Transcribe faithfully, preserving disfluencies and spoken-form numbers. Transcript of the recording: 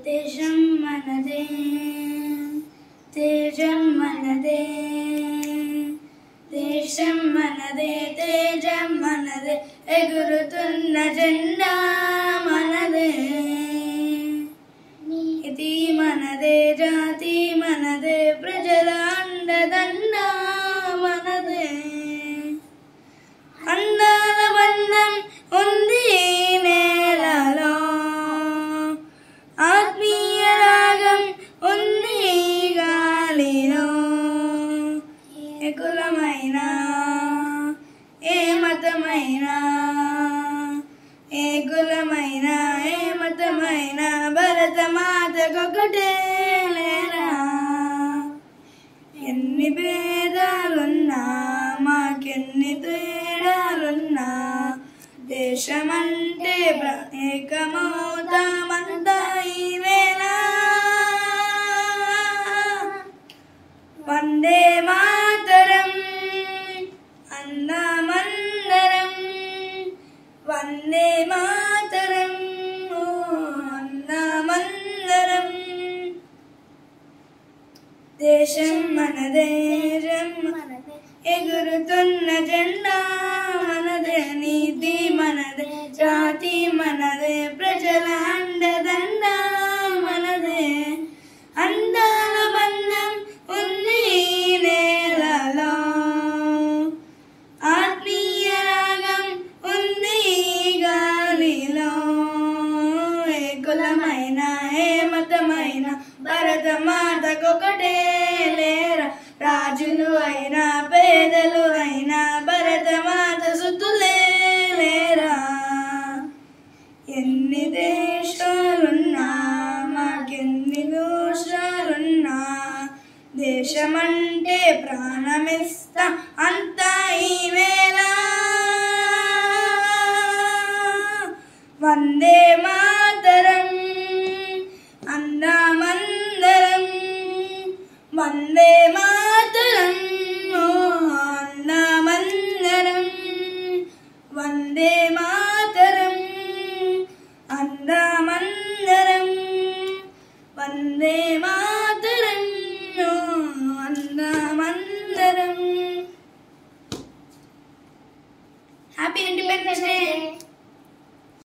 దేశం మనదే తేజం మనదే దేశం మనదే తేజం మనదే ఎగురుతున్న జెండా మనదే నీతి మనదే జాతి మనదే ప్రజల అండదండ మనదే అందాల బంధం ఉంది నేలలో ఆత్మీయ రాగం ఉంది గాలిలో ఏ కులమైనా ఏ మతమైనా ఏ కులమైనా ఏ మతమైనా భరత మాతకొకటే లేరా ఎన్ని భేదాలున్నా మాకెన్ని తేడాలున్నా దేశమంటే ఏకమవుతామంతా ఈ వేళ వందే మాతరం అందమందరం వందే మాతరం అందమందరం దేశం మనదే మనదే ఎగురుతున్న జెండా మనదే నీతి మనదే జాతి మనదే ప్రజల అండదండ మనదే అందాల బంధం ఉంది నేలలో ఆత్మీయ రాగం ఉంది గాలిలో ఏ కులమైనా ఏ మతమైనా భరత మాతకొకటే లేరా రాజులు అయినా పేదలు అయినా భరత మాత సుతులే లేరా ఎన్ని దేశాలున్నా మాకెన్ని దోషాలున్నా దేశమంటే ప్రాణమిస్తా అంతా ఈ వేళ వందే మాతరం అందమందరం వందే మాతరం అందమందరం వందే మాతరం అందమందరం వందే మా